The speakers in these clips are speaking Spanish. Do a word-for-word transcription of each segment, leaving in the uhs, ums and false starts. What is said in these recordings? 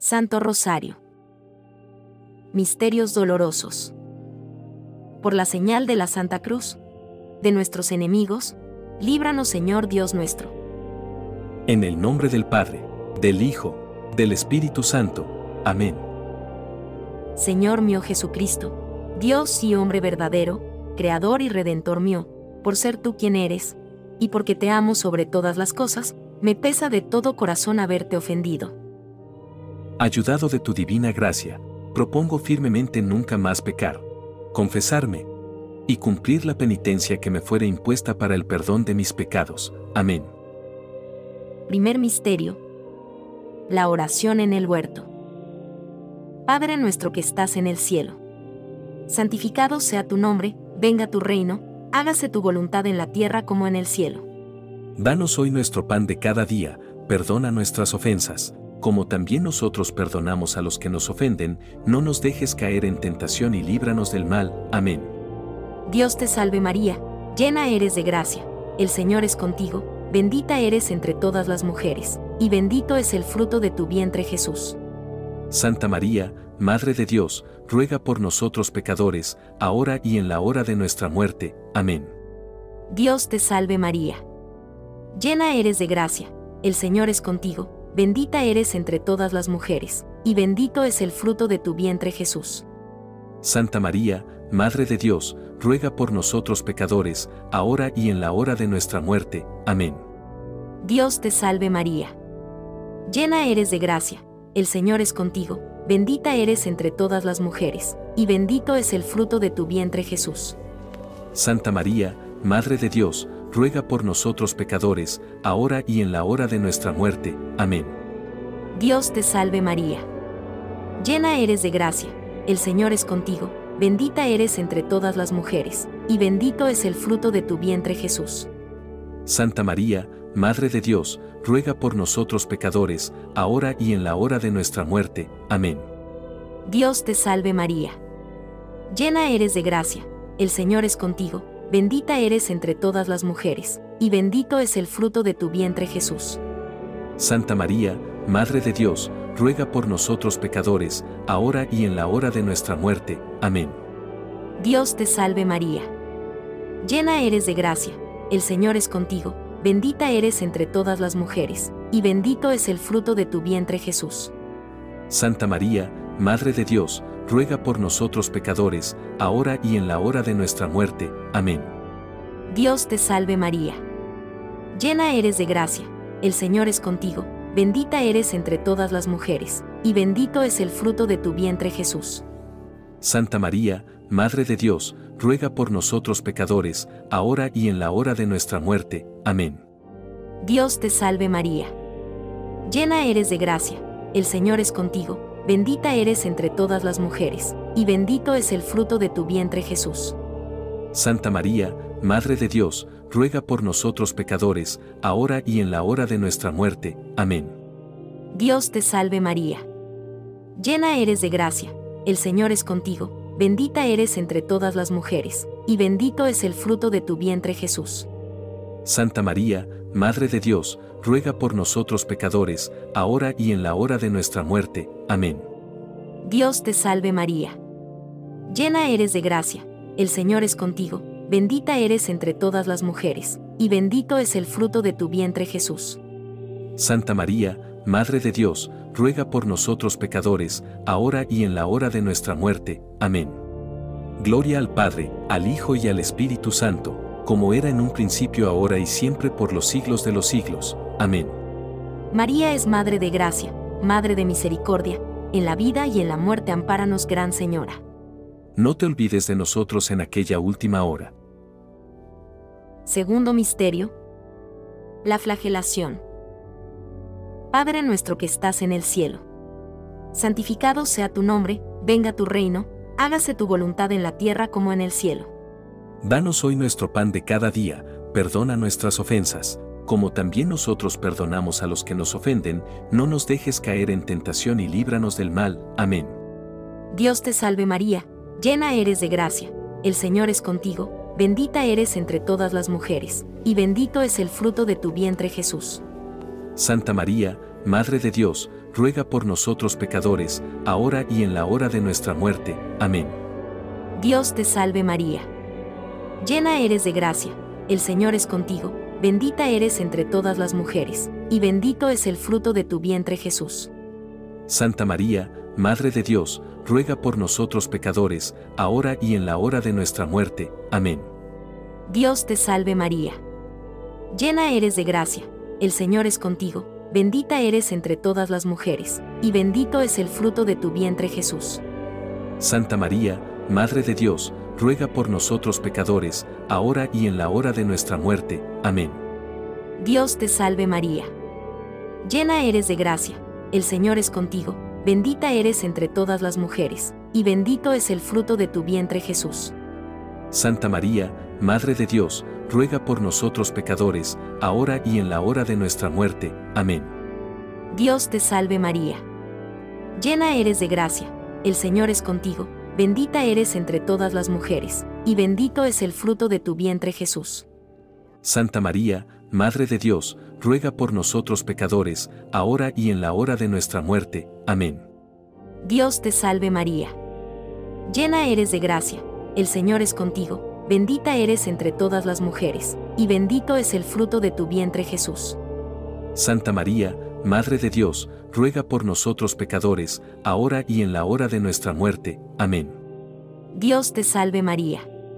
Santo Rosario. Misterios dolorosos. Por la señal de la Santa Cruz, de nuestros enemigos, líbranos, Señor Dios nuestro. En el nombre del Padre, del Hijo, del Espíritu Santo. Amén. Señor mío Jesucristo, Dios y hombre verdadero, Creador y Redentor mío, por ser tú quien eres, y porque te amo sobre todas las cosas, me pesa de todo corazón haberte ofendido. Ayudado de tu divina gracia, propongo firmemente nunca más pecar, confesarme y cumplir la penitencia que me fuere impuesta para el perdón de mis pecados. Amén. Primer misterio. La oración en el huerto. Padre nuestro que estás en el cielo, santificado sea tu nombre, venga tu reino, hágase tu voluntad en la tierra como en el cielo. Danos hoy nuestro pan de cada día, perdona nuestras ofensas, como también nosotros perdonamos a los que nos ofenden, no nos dejes caer en tentación y líbranos del mal. Amén. Dios te salve María, llena eres de gracia, el Señor es contigo, bendita eres entre todas las mujeres, y bendito es el fruto de tu vientre Jesús. Santa María, Madre de Dios, ruega por nosotros pecadores, ahora y en la hora de nuestra muerte. Amén. Dios te salve María, llena eres de gracia, el Señor es contigo, bendita eres entre todas las mujeres, y bendito es el fruto de tu vientre Jesús. Santa María, Madre de Dios, ruega por nosotros pecadores, ahora y en la hora de nuestra muerte. Amén. Dios te salve María, llena eres de gracia, el Señor es contigo, bendita eres entre todas las mujeres, y bendito es el fruto de tu vientre Jesús. Santa María, Madre de Dios, ruega por nosotros pecadores, ahora y en la hora de nuestra muerte. Amén. Dios te salve María, llena eres de gracia, el Señor es contigo, bendita eres entre todas las mujeres, y bendito es el fruto de tu vientre Jesús. Santa María, Madre de Dios, ruega por nosotros pecadores, ahora y en la hora de nuestra muerte. Amén. Dios te salve María, llena eres de gracia, el Señor es contigo, bendita eres entre todas las mujeres, y bendito es el fruto de tu vientre Jesús. Santa María, Madre de Dios, ruega por nosotros pecadores, ahora y en la hora de nuestra muerte. Amén. Dios te salve María, llena eres de gracia, el Señor es contigo, bendita eres entre todas las mujeres, y bendito es el fruto de tu vientre Jesús. Santa María, Madre de Dios, ruega por nosotros pecadores, ahora y en la hora de nuestra muerte. Amén. Dios te salve María, llena eres de gracia, el Señor es contigo, bendita eres entre todas las mujeres, y bendito es el fruto de tu vientre Jesús. Santa María, Madre de Dios, ruega por nosotros pecadores, ahora y en la hora de nuestra muerte. Amén. Dios te salve María, llena eres de gracia, el Señor es contigo, bendita eres entre todas las mujeres, y bendito es el fruto de tu vientre Jesús. Santa María, Madre de Dios, ruega por nosotros pecadores, ahora y en la hora de nuestra muerte. Amén. Dios te salve María, llena eres de gracia, el Señor es contigo, bendita eres entre todas las mujeres, y bendito es el fruto de tu vientre Jesús. Santa María, Madre de Dios, ruega por nosotros pecadores, ahora y en la hora de nuestra muerte. Amén. Dios te salve María, llena eres de gracia, el Señor es contigo, bendita eres entre todas las mujeres, y bendito es el fruto de tu vientre Jesús. Santa María, Madre de Dios, ruega por nosotros pecadores, ahora y en la hora de nuestra muerte. Amén. Gloria al Padre, al Hijo y al Espíritu Santo, como era en un principio, ahora y siempre por los siglos de los siglos. Amén. María es Madre de gracia, Madre de misericordia, en la vida y en la muerte ampáranos, Gran Señora. No te olvides de nosotros en aquella última hora. Segundo misterio. La flagelación. Padre nuestro que estás en el cielo, santificado sea tu nombre, venga tu reino, hágase tu voluntad en la tierra como en el cielo. Danos hoy nuestro pan de cada día, perdona nuestras ofensas, como también nosotros perdonamos a los que nos ofenden, no nos dejes caer en tentación y líbranos del mal. Amén. Dios te salve María, llena eres de gracia, el Señor es contigo, bendita eres entre todas las mujeres, y bendito es el fruto de tu vientre Jesús. Santa María, Madre de Dios, ruega por nosotros pecadores, ahora y en la hora de nuestra muerte. Amén. Dios te salve María. Llena eres de gracia, el Señor es contigo, bendita eres entre todas las mujeres, y bendito es el fruto de tu vientre Jesús. Santa María, Madre de Dios, ruega por nosotros pecadores, ahora y en la hora de nuestra muerte. Amén. Dios te salve María. Llena eres de gracia, el Señor es contigo, bendita eres entre todas las mujeres, y bendito es el fruto de tu vientre Jesús. Santa María, Madre de Dios, ruega por nosotros pecadores, ahora y en la hora de nuestra muerte. Amén. Dios te salve María. Llena eres de gracia, el Señor es contigo, bendita eres entre todas las mujeres, y bendito es el fruto de tu vientre Jesús. Santa María, Madre de Dios, ruega por nosotros pecadores, ahora y en la hora de nuestra muerte. Amén. Dios te salve María. Llena eres de gracia, el Señor es contigo, bendita eres entre todas las mujeres, y bendito es el fruto de tu vientre Jesús. Santa María, Madre de Dios, ruega por nosotros pecadores, ahora y en la hora de nuestra muerte. Amén. Dios te salve María. Llena eres de gracia, el Señor es contigo, bendita eres entre todas las mujeres, y bendito es el fruto de tu vientre Jesús. Santa María, Madre de Dios, ruega por nosotros pecadores, ahora y en la hora de nuestra muerte. Amén. Dios te salve María.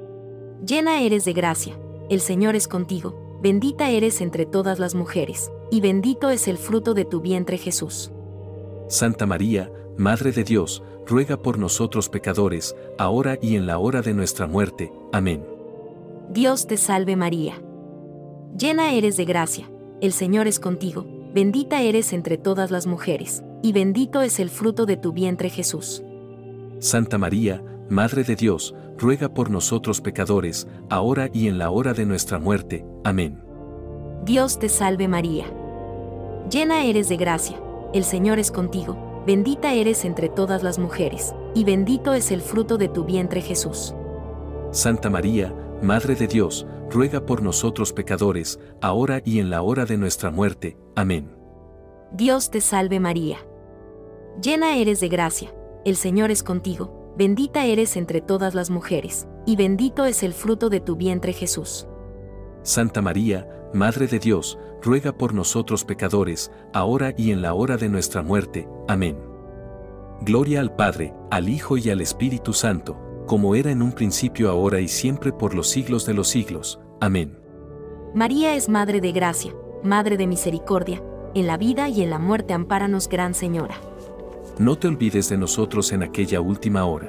Llena eres de gracia, el Señor es contigo, bendita eres entre todas las mujeres, y bendito es el fruto de tu vientre Jesús. Santa María, Madre de Dios, ruega por nosotros pecadores, ahora y en la hora de nuestra muerte. Amén. Dios te salve María. Llena eres de gracia, el Señor es contigo, bendita eres entre todas las mujeres, y bendito es el fruto de tu vientre Jesús. Santa María, Madre de Dios, ruega por nosotros pecadores, ahora y en la hora de nuestra muerte. Amén. Dios te salve María. Llena eres de gracia, el Señor es contigo, bendita eres entre todas las mujeres, y bendito es el fruto de tu vientre Jesús. Santa María, Madre de Dios, ruega por nosotros pecadores, ahora y en la hora de nuestra muerte. Amén. Dios te salve María. Llena eres de gracia, el Señor es contigo, bendita eres entre todas las mujeres, y bendito es el fruto de tu vientre Jesús. Santa María, Madre de Dios, ruega por nosotros pecadores, ahora y en la hora de nuestra muerte. Amén. Gloria al Padre, al Hijo y al Espíritu Santo, como era en un principio, ahora y siempre, por los siglos de los siglos. Amén. María es Madre de gracia, Madre de misericordia, en la vida y en la muerte ampáranos, Gran Señora. No te olvides de nosotros en aquella última hora.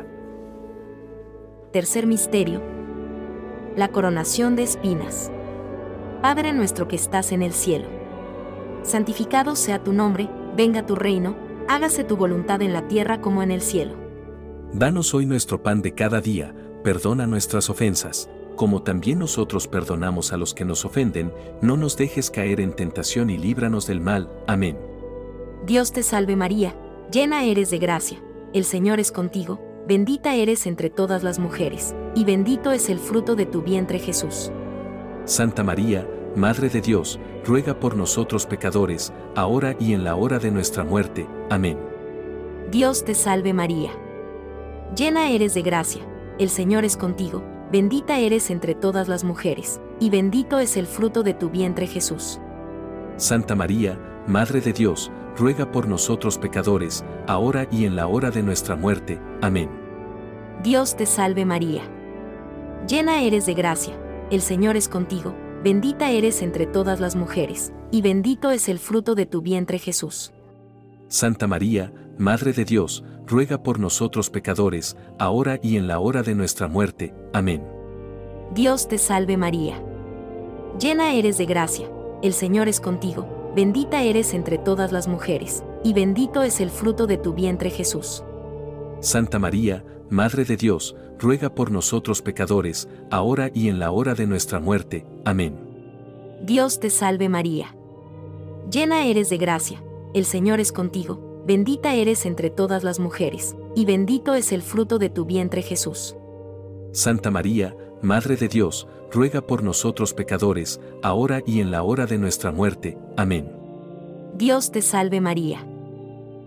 Tercer misterio: la coronación de espinas. Padre nuestro que estás en el cielo, santificado sea tu nombre, venga tu reino, hágase tu voluntad en la tierra como en el cielo. Danos hoy nuestro pan de cada día, perdona nuestras ofensas, como también nosotros perdonamos a los que nos ofenden, no nos dejes caer en tentación y líbranos del mal. Amén. Dios te salve María, llena eres de gracia, el Señor es contigo, bendita eres entre todas las mujeres, y bendito es el fruto de tu vientre Jesús. Santa María, Madre de Dios, ruega por nosotros pecadores, ahora y en la hora de nuestra muerte. Amén. Dios te salve María. Llena eres de gracia, el Señor es contigo, bendita eres entre todas las mujeres, y bendito es el fruto de tu vientre Jesús. Santa María, Madre de Dios, ruega por nosotros pecadores, ahora y en la hora de nuestra muerte. Amén. Dios te salve María. Llena eres de gracia, el Señor es contigo, bendita eres entre todas las mujeres, y bendito es el fruto de tu vientre Jesús. Santa María, Madre de Dios, ruega por nosotros pecadores, ahora y en la hora de nuestra muerte. Amén. Dios te salve María. Llena eres de gracia, el Señor es contigo, bendita eres entre todas las mujeres, y bendito es el fruto de tu vientre Jesús. Santa María, Madre de Dios, ruega por nosotros pecadores, ahora y en la hora de nuestra muerte. Amén. Dios te salve María. Llena eres de gracia, el Señor es contigo, bendita eres entre todas las mujeres, y bendito es el fruto de tu vientre Jesús. Santa María, Madre de Dios, ruega por nosotros pecadores, ahora y en la hora de nuestra muerte. Amén. Dios te salve María.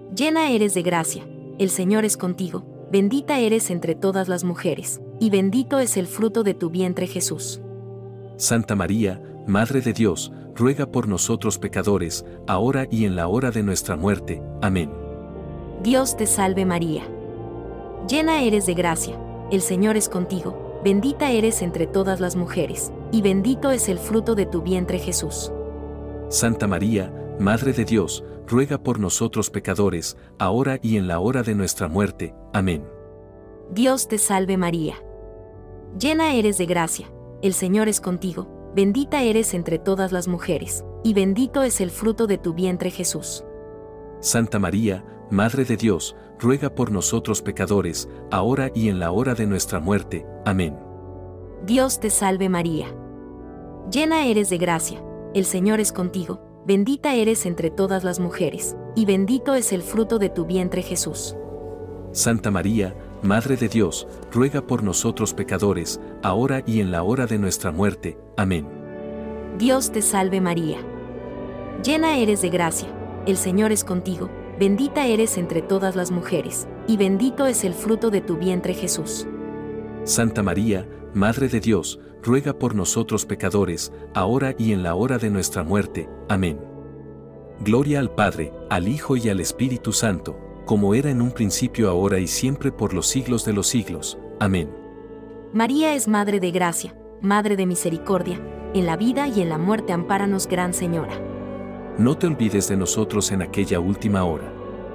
Llena eres de gracia, el Señor es contigo, bendita eres entre todas las mujeres, y bendito es el fruto de tu vientre Jesús. Santa María, Madre de Dios, ruega por nosotros pecadores, ahora y en la hora de nuestra muerte. Amén. Dios te salve María. Llena eres de gracia, el Señor es contigo, bendita eres entre todas las mujeres, y bendito es el fruto de tu vientre Jesús. Santa María, Madre de Dios, ruega por nosotros pecadores, ahora y en la hora de nuestra muerte. Amén. Dios te salve María. Llena eres de gracia, el Señor es contigo, bendita eres entre todas las mujeres, y bendito es el fruto de tu vientre Jesús. Santa María, Madre de Dios, ruega por nosotros pecadores, ahora y en la hora de nuestra muerte. Amén. Dios te salve María. Llena eres de gracia, el Señor es contigo, bendita eres entre todas las mujeres, y bendito es el fruto de tu vientre Jesús. Santa María, Madre de Dios, ruega por nosotros pecadores, ahora y en la hora de nuestra muerte. Amén. Dios te salve María. Llena eres de gracia, el Señor es contigo, bendita eres entre todas las mujeres, y bendito es el fruto de tu vientre Jesús. Santa María, Madre de Dios, ruega por nosotros pecadores, ahora y en la hora de nuestra muerte. Amén. Gloria al Padre, al Hijo y al Espíritu Santo, como era en un principio, ahora y siempre, por los siglos de los siglos. Amén. María es Madre de gracia, Madre de misericordia, en la vida y en la muerte ampáranos, Gran Señora. No te olvides de nosotros en aquella última hora.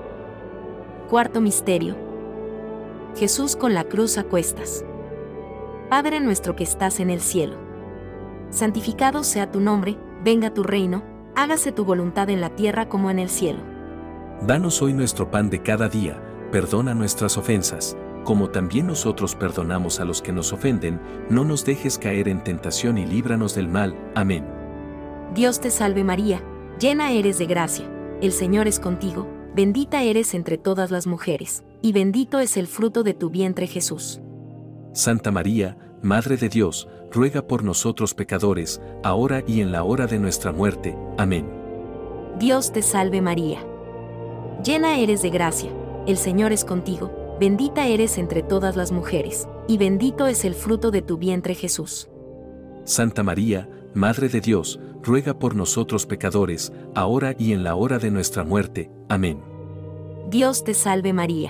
Cuarto misterio. Jesús con la cruz a cuestas. Padre nuestro que estás en el cielo, santificado sea tu nombre, venga tu reino, hágase tu voluntad en la tierra como en el cielo. Danos hoy nuestro pan de cada día, perdona nuestras ofensas, como también nosotros perdonamos a los que nos ofenden, no nos dejes caer en tentación y líbranos del mal. Amén. Dios te salve María, llena eres de gracia, el Señor es contigo, bendita eres entre todas las mujeres, y bendito es el fruto de tu vientre Jesús. Santa María, Madre de Dios, ruega por nosotros pecadores, ahora y en la hora de nuestra muerte. Amén. Dios te salve María. Llena eres de gracia, el Señor es contigo, bendita eres entre todas las mujeres, y bendito es el fruto de tu vientre Jesús. Santa María, Madre de Dios, ruega por nosotros pecadores, ahora y en la hora de nuestra muerte. Amén. Dios te salve María.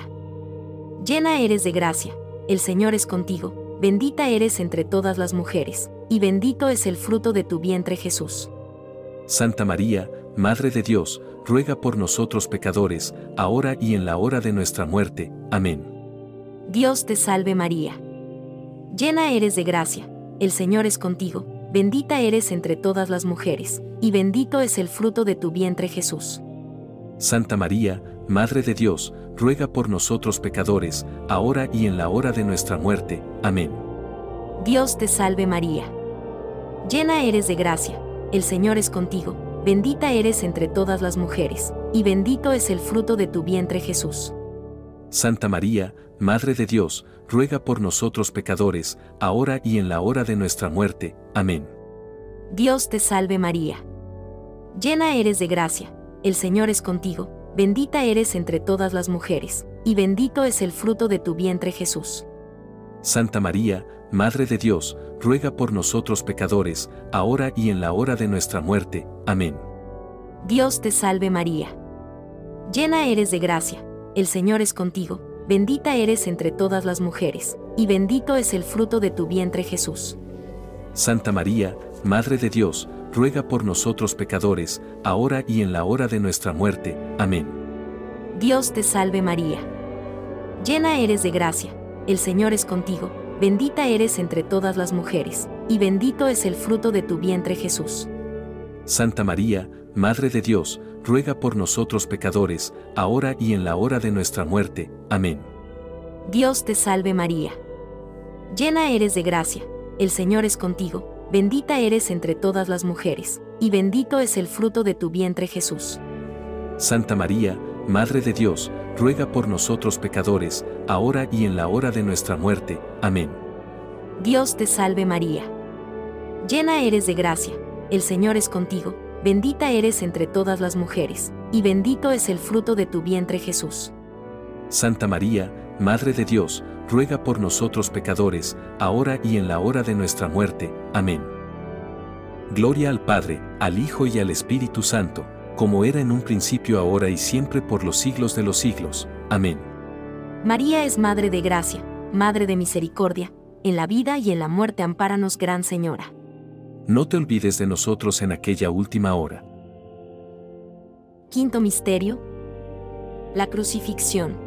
Llena eres de gracia, el Señor es contigo, bendita eres entre todas las mujeres, y bendito es el fruto de tu vientre Jesús. Santa María, Madre de Dios, ruega por nosotros pecadores, ahora y en la hora de nuestra muerte. Amén. Dios te salve María. Llena eres de gracia, el Señor es contigo, bendita eres entre todas las mujeres, y bendito es el fruto de tu vientre Jesús. Santa María, Madre de Dios, ruega por nosotros pecadores, ahora y en la hora de nuestra muerte. Amén. Dios te salve María. Llena eres de gracia, el Señor es contigo, bendita eres entre todas las mujeres, y bendito es el fruto de tu vientre Jesús. Santa María, Madre de Dios, ruega por nosotros pecadores, ahora y en la hora de nuestra muerte. Amén. Dios te salve María. Llena eres de gracia, el Señor es contigo, bendita eres entre todas las mujeres, y bendito es el fruto de tu vientre Jesús. Santa María, Madre de Dios, ruega por nosotros pecadores, ahora y en la hora de nuestra muerte. Amén. Dios te salve María. Llena eres de gracia, el Señor es contigo, bendita eres entre todas las mujeres, y bendito es el fruto de tu vientre Jesús. Santa María, Madre de Dios, ruega por nosotros pecadores, ahora y en la hora de nuestra muerte. Amén. Dios te salve María. Llena eres de gracia, el Señor es contigo, bendita eres entre todas las mujeres, y bendito es el fruto de tu vientre Jesús. Santa María, Madre de Dios, ruega por nosotros pecadores, ahora y en la hora de nuestra muerte. Amén. Dios te salve María. Llena eres de gracia, el Señor es contigo, bendita eres entre todas las mujeres, y bendito es el fruto de tu vientre Jesús. Santa María, Madre de Dios, ruega por nosotros pecadores, ahora y en la hora de nuestra muerte. Amén. Dios te salve María. Llena eres de gracia, el Señor es contigo, bendita eres entre todas las mujeres, y bendito es el fruto de tu vientre Jesús. Santa María, Madre de Dios, ruega por nosotros pecadores, ahora y en la hora de nuestra muerte. Amén. Gloria al Padre, al Hijo y al Espíritu Santo, como era en un principio, ahora y siempre, por los siglos de los siglos. Amén. María es Madre de Gracia, Madre de Misericordia, en la vida y en la muerte ampáranos, Gran Señora. No te olvides de nosotros en aquella última hora. Quinto misterio: la crucifixión.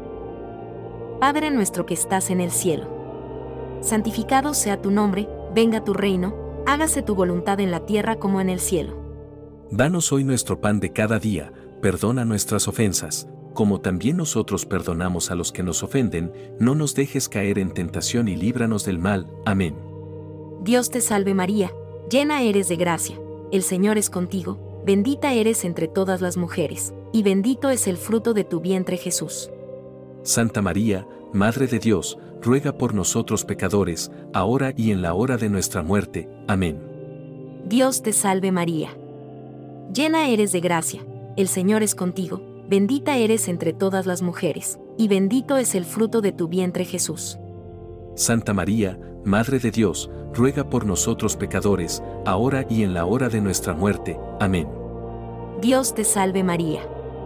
Padre nuestro que estás en el cielo, santificado sea tu nombre, venga tu reino, hágase tu voluntad en la tierra como en el cielo. Danos hoy nuestro pan de cada día, perdona nuestras ofensas, como también nosotros perdonamos a los que nos ofenden, no nos dejes caer en tentación y líbranos del mal. Amén. Dios te salve María, llena eres de gracia, el Señor es contigo, bendita eres entre todas las mujeres, y bendito es el fruto de tu vientre Jesús. Santa María, Madre de Dios, ruega por nosotros pecadores, ahora y en la hora de nuestra muerte. Amén. Dios te salve María, llena eres de gracia, el Señor es contigo, bendita eres entre todas las mujeres, y bendito es el fruto de tu vientre Jesús. Santa María, Madre de Dios, ruega por nosotros pecadores, ahora y en la hora de nuestra muerte. Amén. Dios te salve María,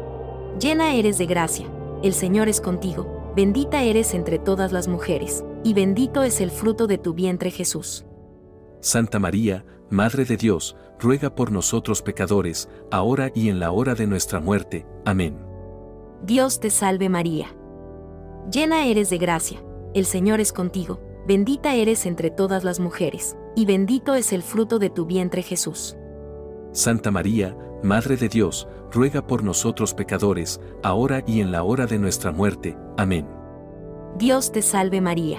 llena eres de gracia, el Señor es contigo, bendita eres entre todas las mujeres, y bendito es el fruto de tu vientre Jesús. Santa María, Madre de Dios, ruega por nosotros pecadores, ahora y en la hora de nuestra muerte. Amén. Dios te salve María, llena eres de gracia, el Señor es contigo, bendita eres entre todas las mujeres, y bendito es el fruto de tu vientre Jesús. Santa María, Madre de Dios, ruega por nosotros pecadores, ahora y en la hora de nuestra muerte. Amén. Dios te salve María,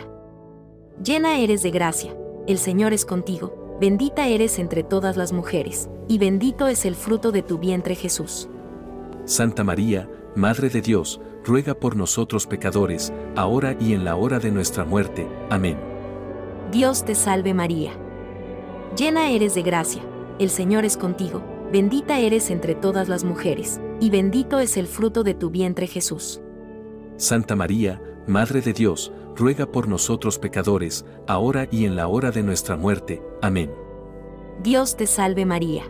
llena eres de gracia, el Señor es contigo, bendita eres entre todas las mujeres, y bendito es el fruto de tu vientre Jesús. Santa María, Madre de Dios, ruega por nosotros pecadores, ahora y en la hora de nuestra muerte. Amén. Dios te salve María, llena eres de gracia, el Señor es contigo, bendita eres entre todas las mujeres, y bendito es el fruto de tu vientre Jesús. Santa María, Madre de Dios, ruega por nosotros pecadores, ahora y en la hora de nuestra muerte. Amén. Dios te salve María,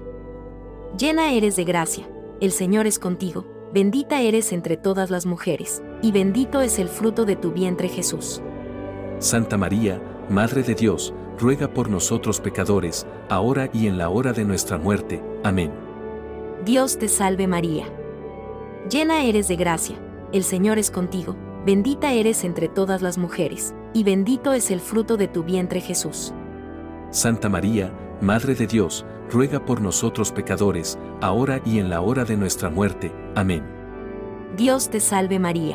llena eres de gracia, el Señor es contigo, bendita eres entre todas las mujeres, y bendito es el fruto de tu vientre Jesús. Santa María, Madre de Dios, ruega por nosotros pecadores, ahora y en la hora de nuestra muerte. Amén. Dios te salve María, llena eres de gracia, el Señor es contigo, bendita eres entre todas las mujeres, y bendito es el fruto de tu vientre Jesús. Santa María, Madre de Dios, ruega por nosotros pecadores, ahora y en la hora de nuestra muerte. Amén. Dios te salve María,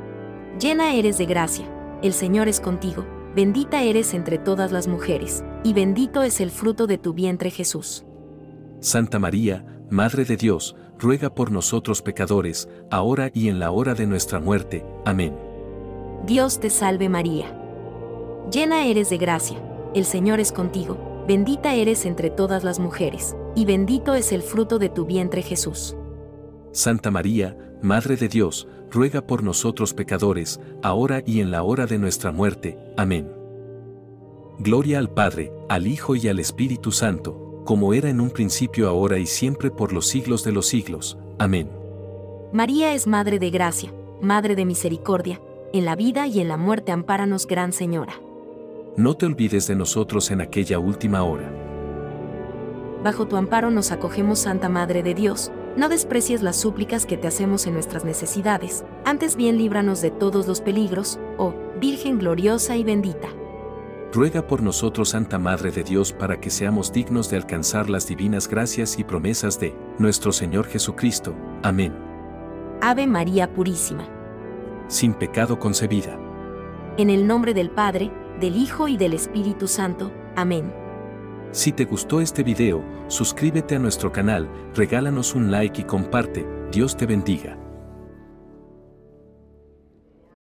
llena eres de gracia, el Señor es contigo, bendita eres entre todas las mujeres, y bendito es el fruto de tu vientre Jesús. Santa María, Madre de Dios, ruega por nosotros pecadores, ahora y en la hora de nuestra muerte. Amén. Dios te salve María, llena eres de gracia, el Señor es contigo, bendita eres entre todas las mujeres, y bendito es el fruto de tu vientre Jesús. Santa María, Madre de Dios, ruega por nosotros pecadores, ahora y en la hora de nuestra muerte. Amén. Gloria al Padre, al Hijo y al Espíritu Santo, como era en un principio, ahora y siempre, por los siglos de los siglos. Amén. María es Madre de Gracia, Madre de Misericordia, en la vida y en la muerte ampáranos, Gran Señora. No te olvides de nosotros en aquella última hora. Bajo tu amparo nos acogemos, Santa Madre de Dios. No desprecies las súplicas que te hacemos en nuestras necesidades, antes bien líbranos de todos los peligros, oh Virgen gloriosa y bendita. Ruega por nosotros, Santa Madre de Dios, para que seamos dignos de alcanzar las divinas gracias y promesas de nuestro Señor Jesucristo. Amén. Ave María Purísima, sin pecado concebida. En el nombre del Padre, del Hijo y del Espíritu Santo. Amén. Si te gustó este video, suscríbete a nuestro canal, regálanos un like y comparte. Dios te bendiga.